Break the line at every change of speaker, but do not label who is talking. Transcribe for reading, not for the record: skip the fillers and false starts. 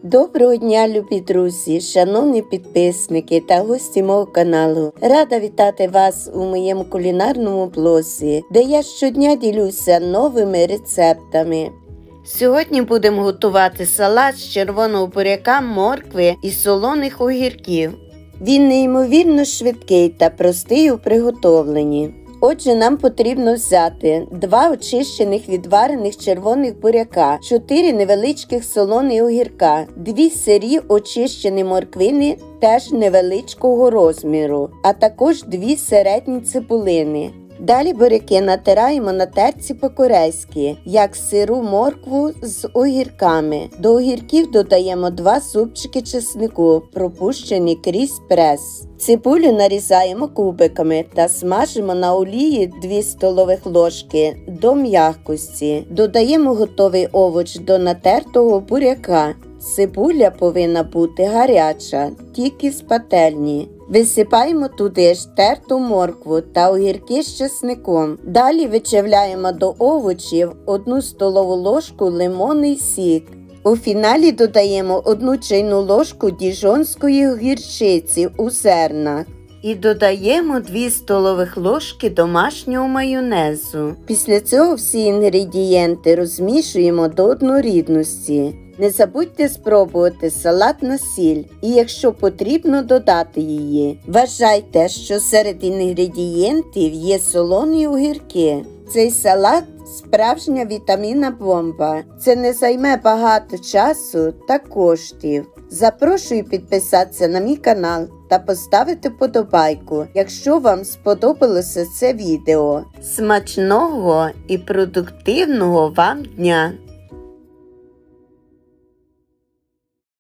Доброго дня, любі друзі, шановні підписники та гості мого каналу. Рада вітати вас у моєму кулінарному блозі, де я щодня ділюся новими рецептами. Сьогодні будемо готувати салат з червоного буряка, моркви і солоних огірків. Він неймовірно швидкий та простий у приготовленні. Отже, нам потрібно взяти 2 очищених відварених червоних буряка, 4 невеличких солоних огірка, 2 сирі очищені морквини теж невеличкого розміру, а також 2 середні цибулини. Далі буряки натираємо на терці по-корейськи, як сиру моркву з огірками. До огірків додаємо 2 зубчики чеснику, пропущені крізь прес. Цибулю нарізаємо кубиками та смажимо на олії 2 столових ложки до м'якості. Додаємо готовий овоч до натертого буряка. Цибуля повинна бути гаряча, тільки з пательні. Висипаємо туди ж терту моркву та огірки з чесником. Далі вичавляємо до овочів 1 столову ложку лимонний сік. У фіналі додаємо 1 чайну ложку діжонської гірчиці у зернах. І додаємо 2 столових ложки домашнього майонезу. Після цього всі інгредієнти розмішуємо до однорідності. Не забудьте спробувати салат на сіль і, якщо потрібно, додати її. Вважайте, що серед інгредієнтів є солоні огірки. Цей салат – справжня вітамінна бомба. Це не займе багато часу та коштів. Запрошую підписатися на мій канал та поставити вподобайку, якщо вам сподобалося це відео. Смачного і продуктивного вам дня!